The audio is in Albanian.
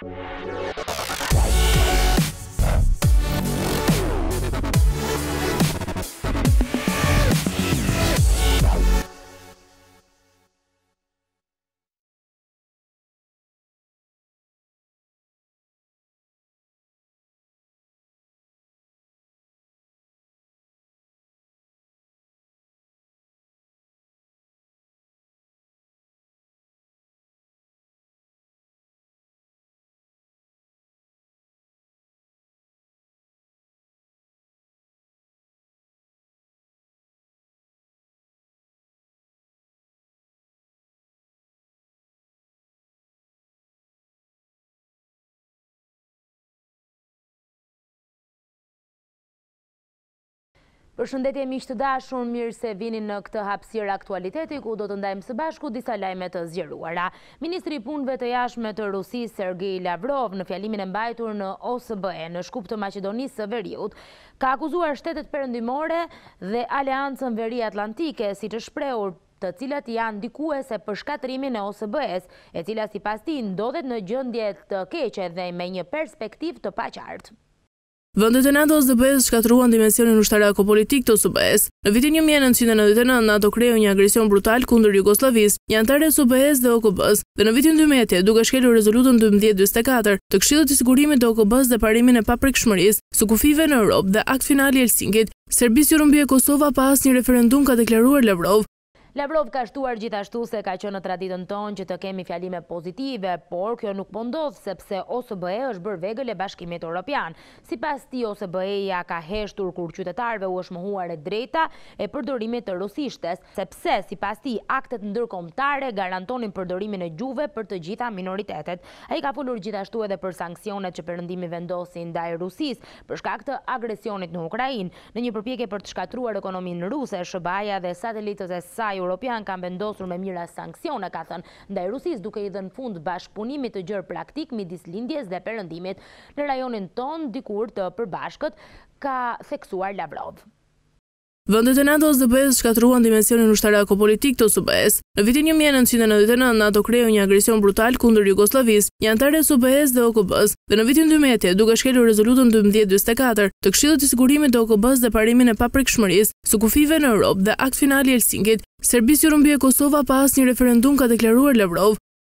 Përshëndetje miq të dashur, mirë se vini në këtë hapësirë aktualiteti ku do të ndajmë së bashku disa lajme të zgjeruara. Ministri i Punëve të Jashtme të Rusisë Sergej Lavrov në fjalimin e mbajtur në OSBE në Shkup të Maqedonisë së Veriut ka akuzuar shtetet perëndimore dhe Aleancën Veri-Atlantike si të shprehur të cilat janë ndikuese për shkatrimin e OSBE-s, e cila sipas tij ndodhet në gjendje të keqe dhe me një perspektivë të paqartë. Vendet e NATO OSBE-s shkatruan dimensionin ushtarako-politik të OSBE-s. Në vitin 1999 NATO kreu një agresion brutal kundër Jugosllavisë, një anëtare e OSBE-s dhe OKB-s, dhe në vitin 2010 duke shkelur rezolutën 1244 të Këshillit të Sigurimit të OKB-s dhe parimin e paprekshmërisë së kufive në Europë dhe akt final i Helsinkit, Serbisë ju rëmbye Kosova pa asnjë referendum, ka deklaruar Lavrov. Lavrov ka shtuar gjithashtu se ka qenë në traditën tonë që të kemi fjalime pozitive, por kjo nuk po ndodh sepse OSBE është bërë vegël e Bashkimit Evropian. Sipas tij OSBE-ja ka heshtur kur qytetarëve u është mohuar e drejta e përdorimit të rusishtes, sepse sipas tij aktet ndërkombëtare garantonin përdorimin e gjuhëve për të gjitha minoritetet. Ai ka folur gjithashtu edhe për sanksionet që Perëndimi vendosi ndaj Rusisë për shkak të agresionit në Ukrainë. Në një përpjekje për të shkatruar ekonominë ruse, SBA-ja dhe satelitët e saj Europian kanë vendosur me mira sanksione, ka thënë, ndaj Rusisë, duke i dhënë fund bashkëpunimit të gjerë praktik midis lindjes dhe Perëndimit. Në rajonin ton dikur të përbashkët, ka theksuar Lavrov. Vendet e NATO OSBE-s shkatruan dimensionin ushtarako-politik të OSBE-s. Në vitin 1999 NATO kreu një agresion brutal kundër Jugosllavisë, një anëtare e OSBE-s dhe OKB-s, dhe në vitin 2010 duke shkelur rezolutën 1244 të Këshillit të Sigurimit të OKB-s dhe parimin e paprekshmërisë së kufive në Europë dhe akt final i Helsinkit, Serbisë ju rëmbye Kosova pa asnjë referendum, ka deklaruar Lavrov.